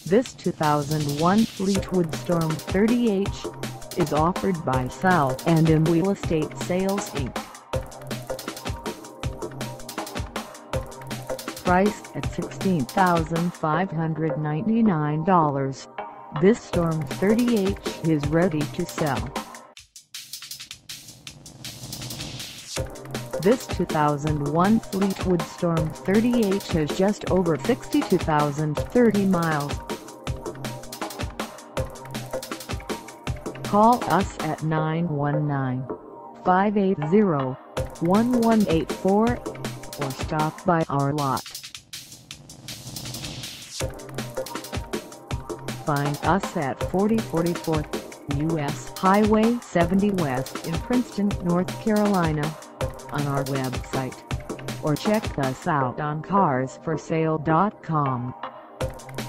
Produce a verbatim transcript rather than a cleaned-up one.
This two thousand one Fleetwood Storm thirty H is offered by South and M Wheelestate Sales Incorporated. Priced at sixteen thousand five hundred ninety-nine dollars, this Storm thirty H is ready to sell. This two thousand one Fleetwood Storm thirty H has just over sixty-two thousand thirty miles. Call us at nine one nine, five eight zero, one one eight four or stop by our lot. Find us at forty forty-four U S Highway seventy West in Princeton, North Carolina, on our website, or check us out on cars for sale dot com.